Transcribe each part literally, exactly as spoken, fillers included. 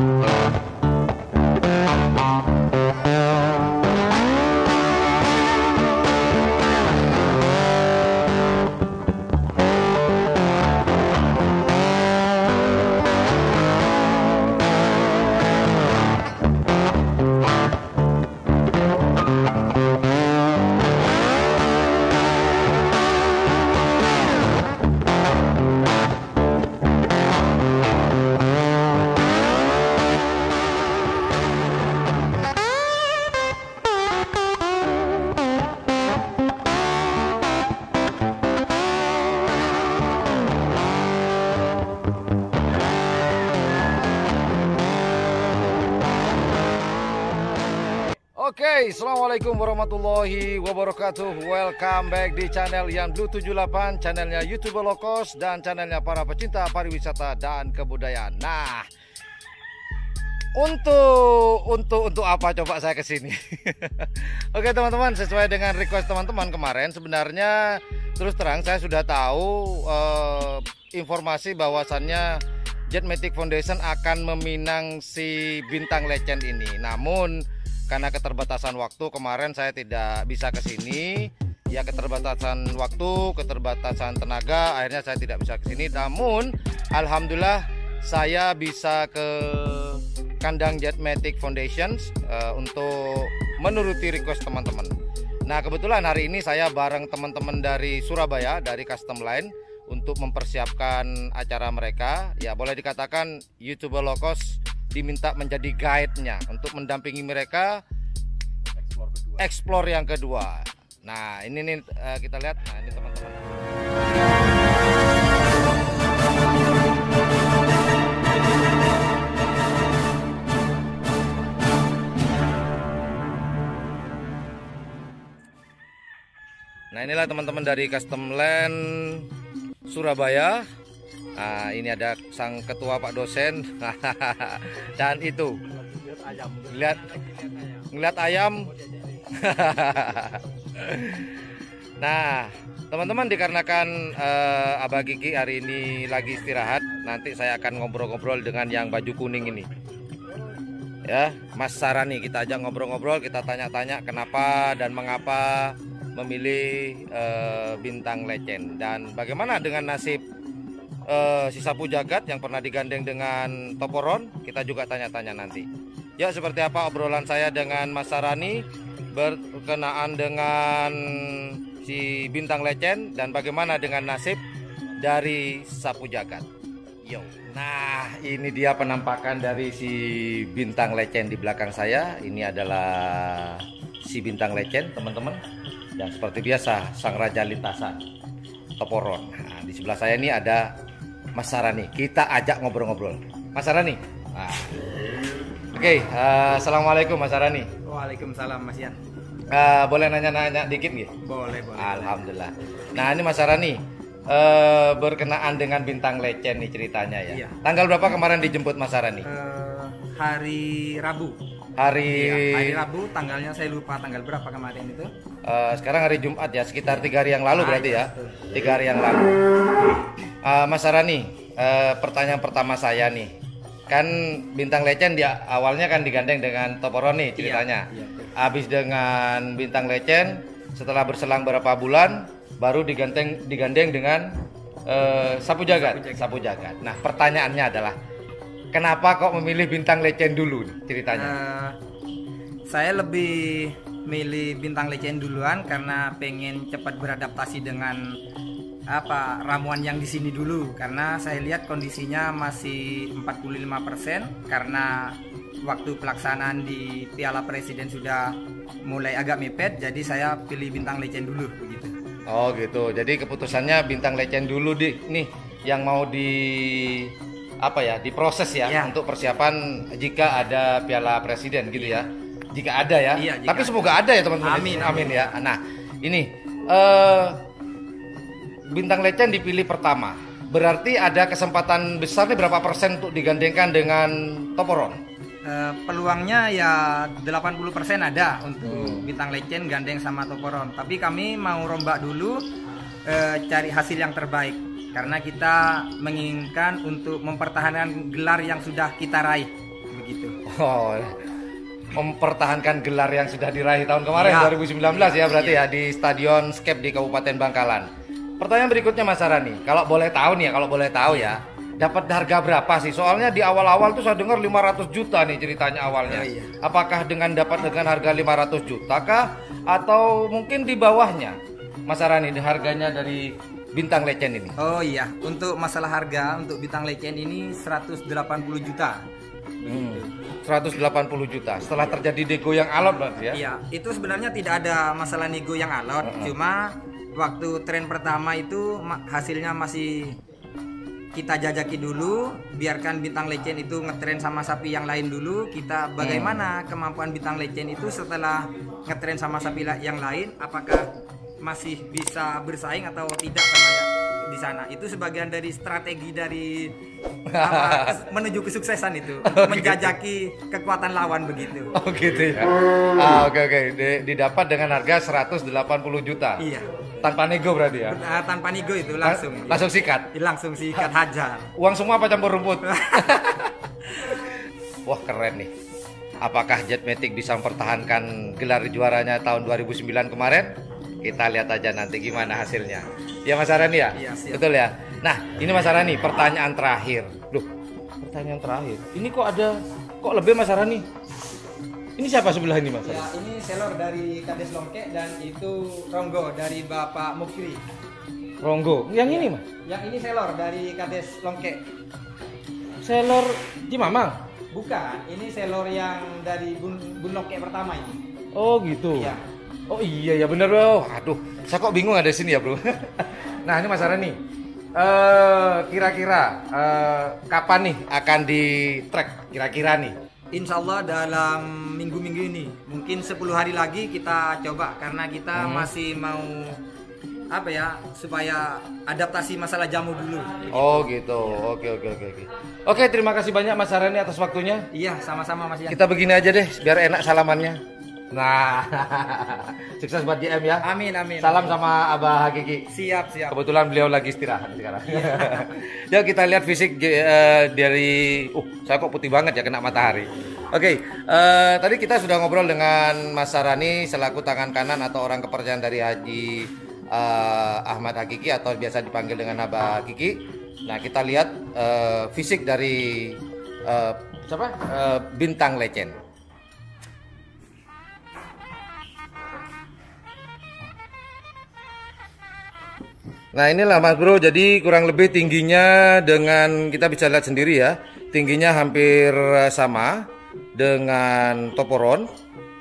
Oke, okay, assalamualaikum warahmatullahi wabarakatuh. Welcome back di channel Yan Blue tujuh delapan, channelnya YouTuber Low Cost dan channelnya para pecinta pariwisata dan kebudayaan. Nah, untuk untuk untuk apa coba saya kesini? Oke okay, teman-teman, sesuai dengan request teman-teman kemarin, sebenarnya terus terang saya sudah tahu uh, informasi bahwasannya Jetmatic Foundation akan meminang si Bintang Legend ini. Namun karena keterbatasan waktu kemarin saya tidak bisa ke sini. Ya keterbatasan waktu, keterbatasan tenaga, akhirnya saya tidak bisa ke sini. Namun alhamdulillah saya bisa ke kandang Jetmatic Foundation uh, untuk menuruti request teman-teman. Nah, kebetulan hari ini saya bareng teman-teman dari Surabaya, dari Custom Line untuk mempersiapkan acara mereka. Ya boleh dikatakan YouTuber Low Cost diminta menjadi guide-nya untuk mendampingi mereka explore yang kedua. Nah ini nih uh, kita lihat. Nah ini teman-teman. Nah inilah teman-teman dari Custom Line Surabaya. Nah, ini ada sang ketua Pak dosen dan itu lihat ngeliat ayam. Nah teman-teman, dikarenakan uh, Abah Kiki hari ini lagi istirahat, nanti saya akan ngobrol-ngobrol dengan yang baju kuning ini ya, Mas Sarani. Kita ajak ngobrol-ngobrol, kita tanya-tanya kenapa dan mengapa memilih uh, Bintang Legend dan bagaimana dengan nasib Uh, si Sapu Jagat yang pernah digandeng dengan Toporon. Kita juga tanya-tanya nanti. Ya, seperti apa obrolan saya dengan Mas Sarani berkenaan dengan si Bintang Legend dan bagaimana dengan nasib dari Sapu Jagat. Yo. Nah, ini dia penampakan dari si Bintang Legend di belakang saya. Ini adalah si Bintang Legend, teman-teman. Dan seperti biasa, sang raja lintasan Toporon. Nah, di sebelah saya ini ada Mas Sarani. Kita ajak ngobrol-ngobrol. Mas Sarani. Nah. Oke, okay, uh, assalamualaikum Mas Sarani. Waalaikumsalam Mas Yan. Uh, boleh nanya-nanya dikit nggih? Boleh, boleh. Alhamdulillah. Nah ini Mas Sarani, uh, berkenaan dengan Bintang Legend nih ceritanya ya. Iya. Tanggal berapa kemarin dijemput Mas Sarani? Uh, hari Rabu. Hari iya, hari Rabu, tanggalnya saya lupa tanggal berapa kemarin itu. Uh, sekarang hari Jumat ya, sekitar tiga hari yang lalu berarti ya. Tiga hari yang lalu. Uh, Mas Sarani, uh, pertanyaan pertama saya nih, kan Bintang Legend dia awalnya kan digandeng dengan Toporon nih ceritanya. Iya, iya. Habis dengan Bintang Legend, setelah berselang beberapa bulan, baru digandeng digandeng dengan uh, Sapu Jagat. Sapu Jagat. Sapu Jagat. Nah pertanyaannya adalah, kenapa kok memilih Bintang Legend dulu ceritanya? Uh, saya lebih milih Bintang Legend duluan karena pengen cepat beradaptasi dengan apa ramuan yang di sini dulu, karena saya lihat kondisinya masih empat puluh lima persen karena waktu pelaksanaan di Piala Presiden sudah mulai agak mepet, jadi saya pilih Bintang Legend dulu begitu. Oh gitu. Jadi keputusannya Bintang Legend dulu di nih yang mau di apa ya diproses ya, ya untuk persiapan jika ada Piala Presiden gitu ya. Jika ada ya. Iya, tapi semoga ada, ada ya teman-teman. Amin, amin, amin ya. Nah ini uh, Bintang Legend dipilih pertama, berarti ada kesempatan besar nih berapa persen untuk digandengkan dengan Toporon? Uh, peluangnya ya delapan puluh persen ada untuk hmm. Bintang Legend gandeng sama Toporon. Tapi kami mau rombak dulu, uh, cari hasil yang terbaik, karena kita menginginkan untuk mempertahankan gelar yang sudah kita raih. Oh, mempertahankan gelar yang sudah diraih tahun kemarin Ya. dua ribu sembilan belas ya berarti Ya. ya di Stadion Skep di Kabupaten Bangkalan. Pertanyaan berikutnya Mas Arani, kalau boleh tahu nih ya, kalau boleh tahu ya, dapat harga berapa sih? Soalnya di awal-awal tuh saya dengar lima ratus juta nih ceritanya awalnya. Oh, iya. Apakah dengan dapat dengan harga lima ratus juta kah atau mungkin di bawahnya? Mas Arani, harganya dari Bintang Legend ini. Oh iya, untuk masalah harga untuk Bintang Legend ini seratus delapan puluh juta. Hmm, seratus delapan puluh juta. Setelah terjadi nego yang alot berarti ya? Iya, itu sebenarnya tidak ada masalah nego yang alot, Uh-uh. cuma waktu tren pertama itu ma- hasilnya masih kita jajaki dulu, biarkan Bintang Legend itu ngetren sama sapi yang lain dulu. Kita bagaimana kemampuan Bintang Legend itu setelah ngetren sama sapi la- yang lain, apakah masih bisa bersaing atau tidak sama ya di sana. Itu sebagian dari strategi dari apa, kes- menuju kesuksesan itu, menjajaki kekuatan lawan begitu. Oh gitu ya. Ah, oke oke. Di- Didapat dengan harga seratus delapan puluh juta. Iya. Tanpa nego berarti ya. Nah, tanpa nego itu langsung Lang- langsung sikat. langsung sikat hajar. Uang semua apa campur rumput? Wah, keren nih. Apakah Jetmatic bisa mempertahankan gelar juaranya tahun dua ribu sembilan kemarin? Kita lihat aja nanti gimana hasilnya. Ya Mas Arani ya? Iya, siap. Betul ya? Nah, ini Mas Arani, pertanyaan terakhir. Loh, pertanyaan terakhir. Ini kok ada kok lebih Mas Arani? Ini siapa sebelah ini Mas Arani? Ya, ini selor dari Kades Longke dan itu Ronggo dari Bapak Mukri. Ronggo. Yang ini Mas? Yang ini selor dari Kades Longke. Selor Cimamang. Bukan, ini selor yang dari Bun, Bun Longke pertama ini. Oh gitu. Iya. Oh iya ya bener bro. Aduh, saya kok bingung ada di sini ya bro. Nah ini Mas Arani, eh kira-kira eh, kapan nih akan di track kira-kira nih? Insya Allah dalam minggu-minggu ini, mungkin sepuluh hari lagi kita coba karena kita Hmm. masih mau apa ya supaya adaptasi masalah jamu dulu. Oh gitu. Oke oke oke oke. Oke terima kasih banyak Mas Arani atas waktunya. Iya, sama-sama Mas Ian. Kita begini aja deh biar enak salamannya. Nah, sukses buat J M ya. Amin amin. Salam sama Abah Hakiki. Siap siap. Kebetulan beliau lagi istirahat sekarang. Yuk kita lihat fisik eh, dari, uh, saya kok putih banget ya kena matahari. Oke, eh, tadi kita sudah ngobrol dengan Mas Arani selaku tangan kanan atau orang kepercayaan dari Haji eh, Ahmad Hakiki atau biasa dipanggil dengan Abah Hakiki. Nah kita lihat eh, fisik dari eh, siapa? Eh, Bintang Legend. Nah inilah Mas Bro, jadi kurang lebih tingginya dengan kita bisa lihat sendiri ya, tingginya hampir sama dengan Toporon.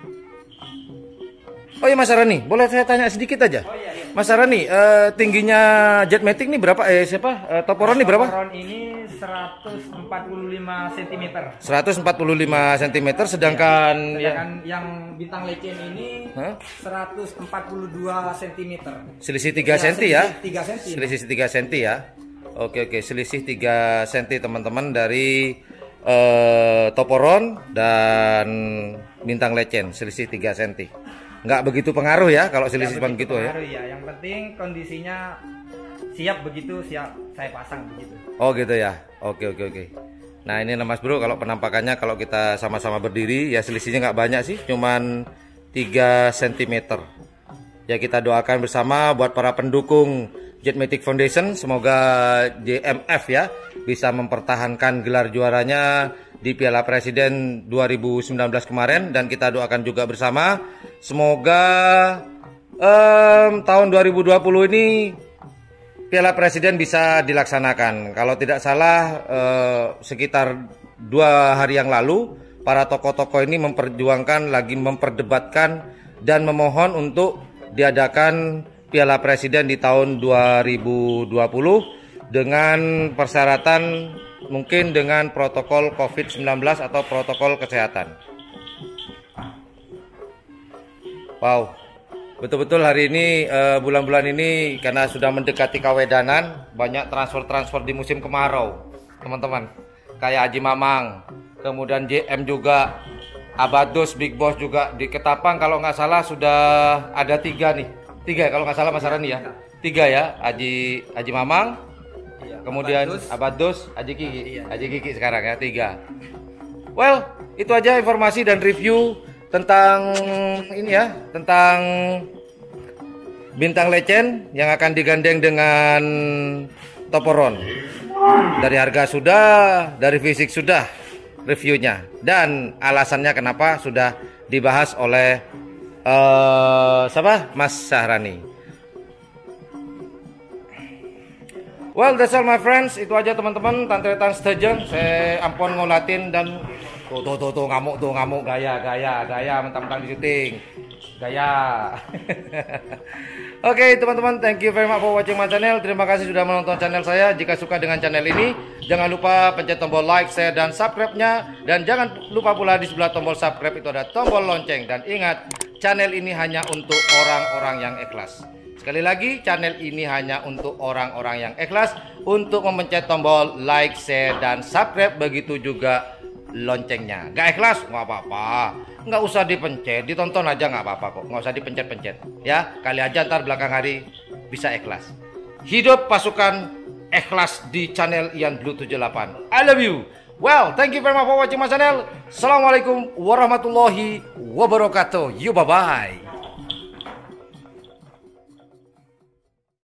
Oh iya Mas Arani, boleh saya tanya sedikit aja? Oh iya, iya. Mas Arani, eh, tingginya Jetmatic ini berapa? Eh siapa? Eh, Toporon ini berapa? Toporon ini seratus empat puluh lima sentimeter. seratus empat puluh lima sentimeter, sedangkan ya, Sedangkan yang Bintang Legend ini Hah? seratus empat puluh dua sentimeter. selisih tiga Ya, senti ya. selisih tiga senti. Selisih tiga senti ya. Oke oke, selisih tiga senti teman-teman dari eh, Toporon dan Bintang Legend, selisih tiga senti. Nggak begitu pengaruh ya kalau selisih Ya, begitu begitu ya. pengaruh, ya. Yang penting kondisinya siap begitu siap saya pasang begitu. Oh gitu ya. Oke oke oke. Nah ini Mas Bro, kalau penampakannya kalau kita sama-sama berdiri ya selisihnya nggak banyak sih, cuman tiga sentimeter. Ya kita doakan bersama buat para pendukung Jetmatic Foundation, semoga J M F ya bisa mempertahankan gelar juaranya di Piala Presiden dua ribu sembilan belas kemarin, dan kita doakan juga bersama semoga um, tahun dua ribu dua puluh ini Piala Presiden bisa dilaksanakan. Kalau tidak salah eh, sekitar dua hari yang lalu para tokoh-tokoh ini memperjuangkan lagi memperdebatkan dan memohon untuk diadakan Piala Presiden di tahun dua ribu dua puluh dengan persyaratan mungkin dengan protokol covid sembilan belas atau protokol kesehatan. Wow. Betul-betul hari ini bulan-bulan ini karena sudah mendekati kawedanan, banyak transfer-transfer di musim kemarau, teman-teman. Kayak Haji Mamang, kemudian J M juga, Abados, Big Boss juga di Ketapang kalau nggak salah sudah ada tiga nih, tiga kalau nggak salah Mas Arani ya, tiga ya, Haji Haji Mamang, Iya, kemudian Abados. Abados, Haji Kiki, Iya. Haji Kiki sekarang ya tiga. Well, itu aja informasi dan review tentang ini ya, tentang Bintang Legend yang akan digandeng dengan Toporon. Dari harga sudah, dari fisik sudah reviewnya, dan alasannya kenapa sudah dibahas oleh uh, siapa? Mas Sahrani. Well, that's all my friends. Itu aja teman-teman, tantretan stejeng. Saya ampun ngolatin dan tuh tuh tuh, tuh ngamuk tuh ngamuk gaya gaya gaya mentang-mentang di syuting. Gaya. Oke okay, teman-teman, thank you very much for watching my channel. Terima kasih sudah menonton channel saya. Jika suka dengan channel ini, jangan lupa pencet tombol like, share, dan subscribe-nya. Dan jangan lupa pula di sebelah tombol subscribe itu ada tombol lonceng. Dan ingat, channel ini hanya untuk orang-orang yang ikhlas. Sekali lagi, channel ini hanya untuk orang-orang yang ikhlas. Untuk memencet tombol like, share, dan subscribe. Begitu juga loncengnya. Gak ikhlas? Nggak apa-apa. Nggak usah dipencet, ditonton aja nggak apa-apa kok. Nggak usah dipencet-pencet. Ya, kali aja ntar belakang hari bisa ikhlas. Hidup pasukan ikhlas di channel Ian Blue tujuh delapan. I love you. Well, thank you very much for watching my channel. Assalamualaikum warahmatullahi wabarakatuh. You bye-bye.